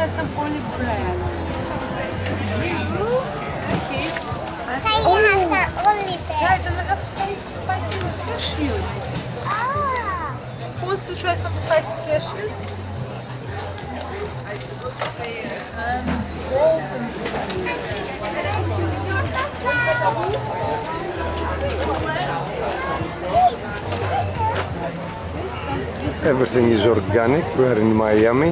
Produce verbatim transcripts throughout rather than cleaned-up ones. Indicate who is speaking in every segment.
Speaker 1: try some olive bread. Okay.
Speaker 2: Can you have some olive bread?
Speaker 1: Guys, and I have spicy, spicy cashews.
Speaker 2: Ah.
Speaker 1: Who wants to try some spicy cashews? And golden
Speaker 3: Everything is organic. We are in Miami.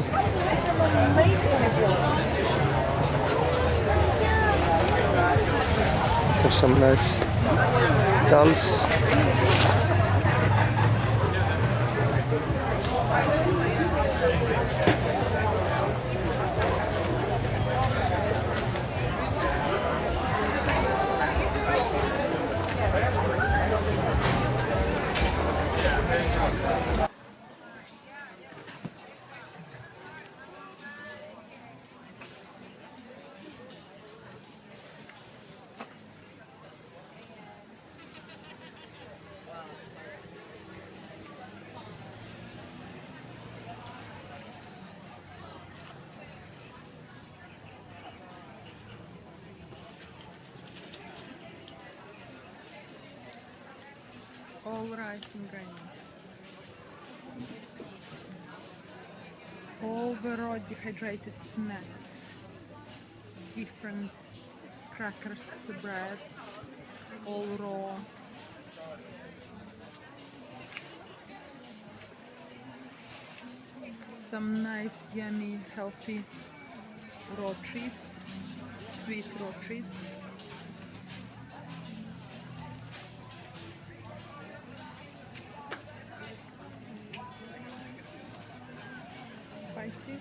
Speaker 3: There's some nice dolls.
Speaker 1: all rice ingredients. All the raw dehydrated snacks, different crackers, breads, all raw. Some nice, yummy, healthy raw treats, sweet raw treats. Spices.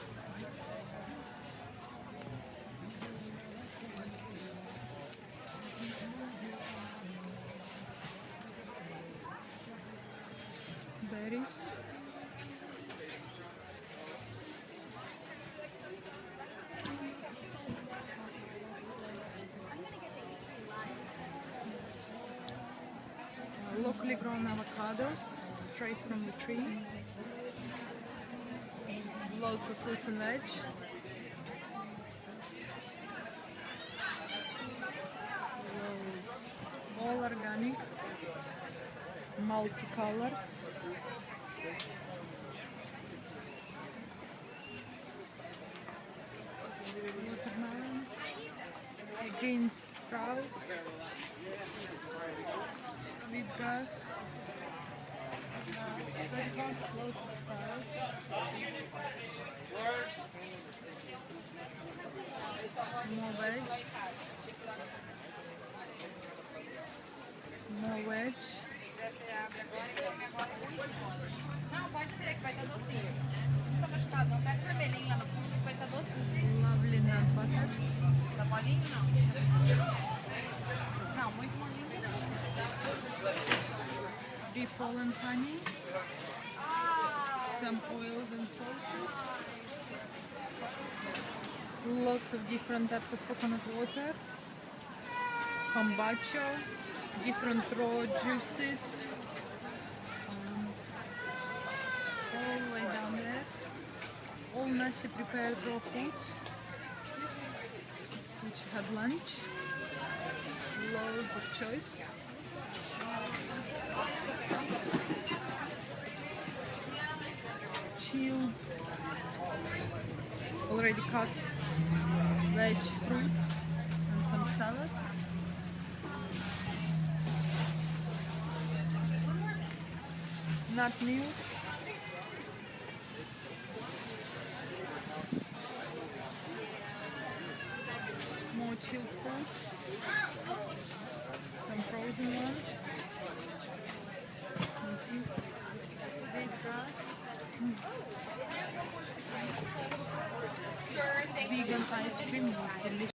Speaker 1: Berries. Uh, locally grown avocados, straight from the tree. Loads of fruits and veg. Loads. All organic, multicolors. Watermelons, green sprouts, wheatgrass. Loads of sprouts. More veg. More veg.
Speaker 4: Não, pode ser, que vai estar docinho. Não tá machucado, não. Pega o vermelhinho lá no fundo que vai estar docinho.
Speaker 1: Lovely nut butters.
Speaker 4: Tá molinho? Não. Não, muito molinho não.
Speaker 1: Bee pollen honey. Some oils and sauces. Lots of different types of coconut water. Kombucha. Different raw juices. Um, all the way down there. All nicely prepared raw foods, which had lunch. Loads of choice. Chilled, already cut veg fruits and some salads. Nut milk. More chilled food. Some frozen ones. Vegan ice cream was delicious.